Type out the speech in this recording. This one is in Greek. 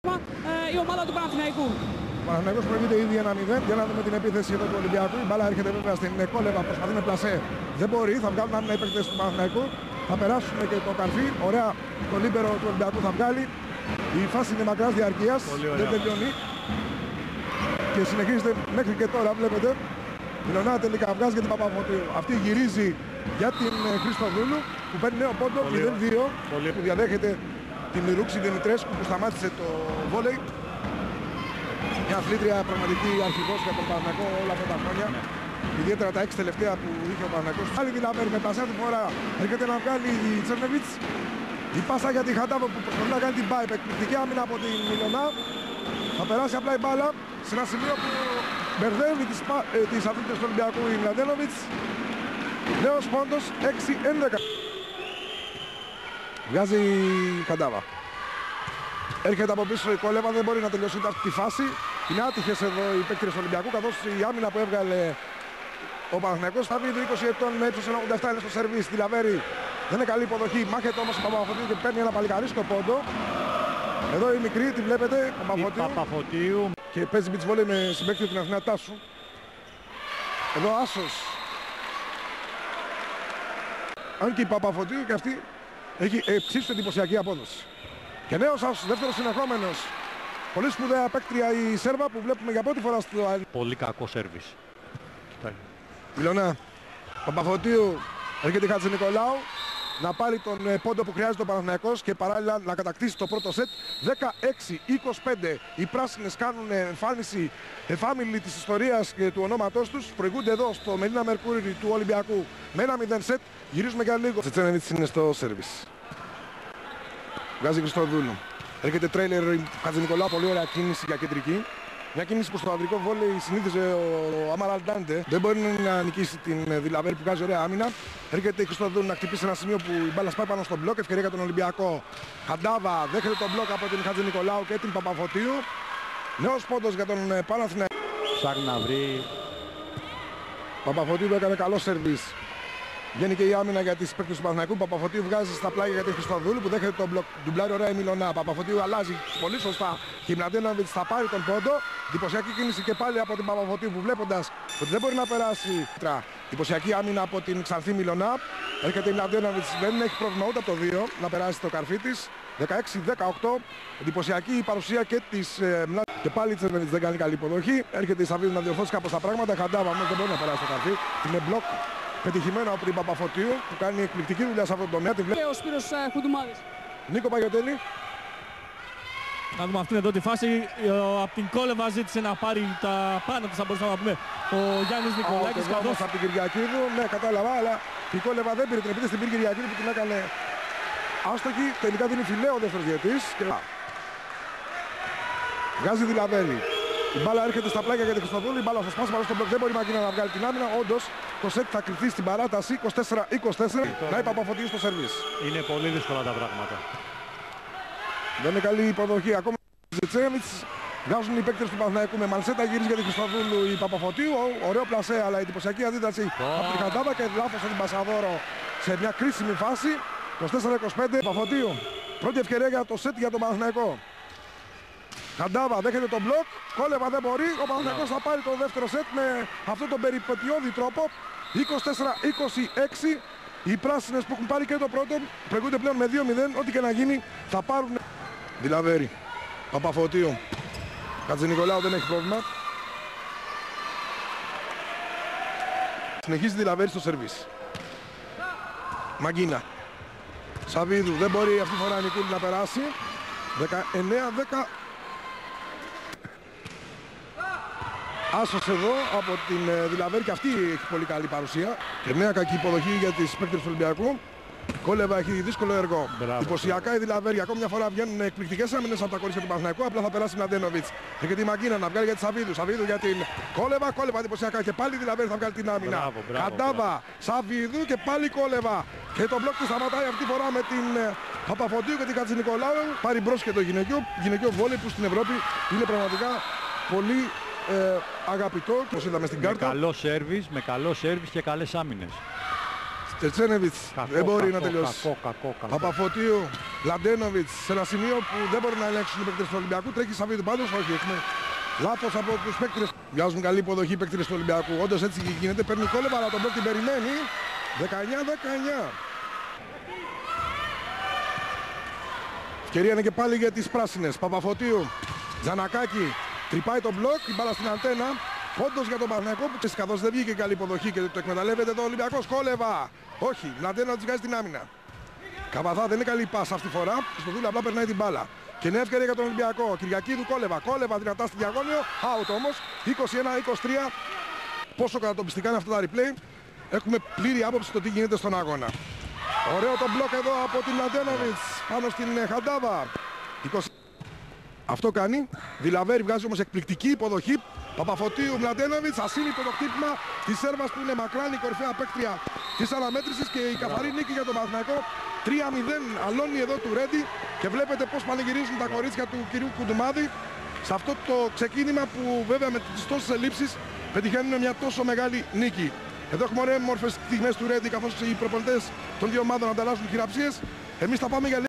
Η ομάδα του Παναθηναϊκού. Ο Παναθηναϊκός προηγείται ήδη 1-0. Για να δούμε την επίθεση εδώ του Ολυμπιακού. Η μπάλα έρχεται βέβαια στην Κόλεβα, προσπαθεί με πλασέ. Δεν μπορεί, θα βγάλουν άμυνα οι παίκτες του Παναθηναϊκού. Θα περάσουν και το καρφί. Ωραία, το λίμπερο του Ολυμπιακού θα βγάλει. Η φάση είναι μακράς διαρκείας. Δεν τελειώνει. Και συνεχίζεται μέχρι και τώρα, βλέπετε. Η Λονά τελικά βγάζει για την Παπαφωτίου. Αυτή γυρίζει για την Χριστοδούλου που παίρνει νέο πόντο 0-2. Που διαδέχεται την Ρούξη Δημητρέσκου που σταμάτησε το βόλεϊ. Μια αθλήτρια πραγματική αρχηγός για τον Παναθηναϊκό όλα αυτά τα χρόνια. Ιδιαίτερα τα 6 τελευταία που είχε ο Παναθηναϊκός. Άλλη Βιλαβέρ με πλασιά του φορά έρχεται να βγάλει η Τσέρνεβιτς. Η πάσα για την Χαντάβο που προσπαθεί να κάνει την πάιπ. Εκπληκτική άμυνα από την Μιλωνά. Θα περάσει απλά η μπάλα σε ένα σημείο που μπερδεύει τις αθλήτες του Ολυμπιακού η Μλαντένοβιτς. Νέος πόντος 6-11. Βγάζει η Χαντάβα. Έρχεται από πίσω η Κόλεβα, δεν μπορεί να τελειώσει αυτή τη φάση. Είναι άτυχες εδώ οι παίκτες του Ολυμπιακού, καθώς η άμυνα που έβγαλε ο Παναθηναϊκός θα βγει 20 ετών με ύψος 1,87 είναι στο σερβίς. Τη Λαβέρη δεν είναι καλή υποδοχή, μάχεται όμως ο Παπαφωτίου και παίρνει ένα παλικαρίσκο πόντο. Εδώ η μικρή, τη βλέπετε, Παπαφωτίου. Και παίζει beach volley με συμπαίκτιο την Αθηνά Τάσου. Εδώ άσος. Αν και η Παπαφωτίου και αυτή έχει ψήφιση εντυπωσιακή απόδοση. Και νέος άσος, δεύτερος συνεχόμενος. Πολύ σπουδαία παίκτρια η Σέρβα που βλέπουμε για πρώτη φορά στο... Πολύ κακό σέρβις. Μιλωνά. Παπαφωτίου, έρχεται η Χατζηνικολάου να πάρει τον πόντο που χρειάζεται ο Παναθηναϊκός και παράλληλα να κατακτήσει το πρώτο σετ. 16-25. Οι πράσινες κάνουν εμφάνιση εφάμιλη της ιστορίας και του ονόματός τους. Προηγούνται εδώ στο Μελίνα Μερκούρι του Ολυμπιακού με 1-0 σετ. Γυρίζουμε για λίγο. Τσετσένεβιτς είναι στο σέρβις. Βγάζει Χριστοδούλου. Έρχεται τρέιλερ Χατζηνικολάου, πολύ ωραία κίνηση για κεντρική. Μια κίνηση που στο ανδρικό βόλεϊ συνήθιζε ο Αμαραλντάντε. Δεν μπορεί να νικήσει την Βιλαβέρ που βγάζει ωραία άμυνα. Έρχεται η Χριστοδούλου να χτυπήσει ένα σημείο που η μπάλα σπάει πάνω στον μπλοκ. Ευκαιρία για τον Ολυμπιακό. Χαντάβα δέχεται τον μπλοκ από την Χατζηνικολάου και την Παπαφωτίου. Νέος πόντος για τον Παναθηναϊκό. Ψάχνει να βρει. Παπαφωτίου έκανε καλό σερβίς. Βγαίνει και η άμυνα για τις παίκτες του Παναθηναϊκού. Παπαφωτίου βγάζει στα πλάγια για τη Χριστοδούλου που δέχεται τον μπλοκ. Ντουμπλάρει ωραία η Μιλωνά. Παπαφωτίου αλλάζει πολύ σωστά. Και η Μλαντένοβιτς θα πάρει τον πόντο. Εντυπωσιακή κίνηση και πάλι από την Παπαφωτίου που βλέποντας ότι δεν μπορεί να περάσει. Εντυπωσιακή άμυνα από την Ξανθή Μιλωνά. Έρχεται η Μλαντένοβιτς, δεν έχει πρόβλημα ούτε από το 2 να περάσει το καρφί της. 16-18. Εντυπωσιακή η παρουσία και της Μλαντένοβιτς. Και πάλι η Τσέρνεβιτς δεν κάνει καλή υποδοχή. Έρχεται η Σαββίδου να διορθώσει κάπως τα πράγματα. Χαντάβα όμως δεν μπορεί να περάσει το καρφί. Είναι μπλοκ πετυχημένο από την Παπαφωτίου που κάνει εκπληκτική δουλειά σε αυτό το τομέα. Και ο Σπύρος Χουντουμάδης. Νίκο Παγιωτέλη. Να δούμε αυτήν εδώ τη φάση. Από την Κόλεβα ζήτησε να πάρει τα πάνω του, θα μπορούσαμε να πούμε, ο Γιάννης Νικολάκης. Καθώς από την Κυριακίδου, ναι, κατάλαβα, αλλά η Κόλεβα δεν πήρε την επίθεση στην Κυριακίδου που την έκανε άστοχη. Τελικά δίνει φιλέο ο δεύτερος διαιτής. Και... βγάζει Βιλαβέρη. Η μπάλα έρχεται στα πλάγια για τη Χριστοδούλου. Η μπάλα θα σπάσει πάνω στο μπλοκ. Δεν μπορεί η Μαγκίνα να βγάλει την άμυνα. Όντως το σετ θα κρυφτεί στην παράταση 24-24. Να η Παπαφωτίου στο σερβίς. Είναι πολύ δύσκολα τα πράγματα. Δεν είναι καλή υποδοχή. Ακόμα Τσέρνεβιτς. Βγάζουν οι παίκτες του Παναθηναϊκού με Μαλσέτα, γυρίζει για τη Χριστοδούλου η Παπαφωτίου. Ωραίο πλασέ, αλλά η εντυπωσιακή αντίδραση από την Χαντάβα και λάθος από την Πασαδόρο σε μια κρίσιμη φάση. 24-25. Παπαφωτίου. Πρώτη ευκαιρία για το σετ για τον Παναθηναϊκό. Χαντάβα δέχεται τον μπλοκ, Κόλεβα δεν μπορεί, ο Παναθηναϊκός θα πάρει το δεύτερο σετ με αυτόν τον περιπετειώδη τρόπο. 24-26, οι πράσινες που έχουν πάρει και το πρώτο προηγούνται πλέον με 2-0, ό,τι και να γίνει θα πάρουν. Βιλαβέρη, Παπαφωτίου, Χατζηνικολάου δεν έχει πρόβλημα. Συνεχίζει Βιλαβέρη στο σερβίς. Μαγκίνα, Σαββίδου δεν μπορεί αυτή τη φορά η Νικούλη να περάσει. 19-10. Άσος εδώ από την Βιλαβέρη και αυτή έχει πολύ καλή παρουσία. Και νέα κακή υποδοχή για τις παίκτες του Ολυμπιακού. Κόλεβα έχει δύσκολο έργο. Εντυπωσιακά η Βιλαβέρη. Ακόμη μια φορά βγαίνουν εκπληκτικές άμυνες από τα κορίτσια του Παναθηναϊκού. Απλά θα περάσει η Μλαντένοβιτς. Έχει τη Μαγκίνα να βγάλει για τη Σαββίδου. Σαββίδου για την Κόλεβα. Κόλεβα εντυπωσιακά. Και πάλι η Βιλαβέρη θα βγάλει την άμυνα. Χαντάβα, Σαββίδου και πάλι Κόλεβα. Και το μπλοκ του σταματάει αυτή τη φορά με την Παπαφωτίου και την Χατζηνικολάου. Πάρει μπρος και το γυναικείο βόλεϊ που στην Ευρώπη είναι πραγματικά πολύ αγαπητό. Όπως είδαμε στην κάρτα. Με καλό σέρβις και καλές άμυνες. Τσερτσένεβιτς δεν μπορεί να τελειώσει. Κακό. Παπαφωτίου, Λαντένοβιτς σε ένα σημείο που δεν μπορεί να ελέγξουν οι παίκτες του Ολυμπιακού. Τρέχει σαβή του πάντως, όχι, έχουμε λάθος από τους παίκτες. Βγάζουν καλή υποδοχή οι παίκτες του Ολυμπιακού. Όντως έτσι γίνεται, παίρνει κόλεβα, αλλά τον μπλοκ την περιμένει. 19-19. Ευκαιρία είναι και πάλι για τις πράσινες. Παπαφωτίου, Τζανακάκη, τρυπάει τον μπλοκ, η μπάλα στην αντένα. Φόντος για τον Παναθηναϊκό που καθώς δεν βγήκε καλή υποδοχή και το εκμεταλλεύεται εδώ ο Ολυμπιακός. Κόλεβα! Όχι, Μλαντένα της βγάζει την άμυνα. Καβαδά δεν είναι καλή πάσα αυτή τη φορά. Στο δούλο απλά περνάει την μπάλα. Και νέα ευκαιρία για τον Ολυμπιακό. Κυριακίδου Κόλεβα. Κόλεβα δυνατά στη διαγώνιο. Out όμως. 21-23. Πόσο κατατοπιστικά είναι αυτά τα replay. Έχουμε πλήρη άποψη στο τι γίνεται στον αγώνα. Ωραίο το μπλοκ εδώ από την Μλαντένοβιτς πάνω στην Χαντάβα. 20... Αυτό κάνει. Δηλαβέρη βγάζει όμως εκπληκτική υποδοχή. Παπαφωτίου, Μλαντένοβιτς, ασύλληπτο το χτύπημα της Σέρβας που είναι μακράν η κορυφαία παίκτρια της αναμέτρησης και η καθαρή νίκη για τον Παναθηναϊκό. 3-0 αλώνει εδώ του Ρέντι και βλέπετε πως πανηγυρίζουν τα κορίτσια του κυρίου Κουντουμάδη σε αυτό το ξεκίνημα που βέβαια με τις τόσες ελλείψεις πετυχαίνουν μια τόσο μεγάλη νίκη. Εδώ έχουμε ωραίες μόρφες στιγμές του Ρέντι καθώς οι προπονητές των δύο ομάδων ανταλλάσσουν χειραψίες. Εμείς θα πάμε για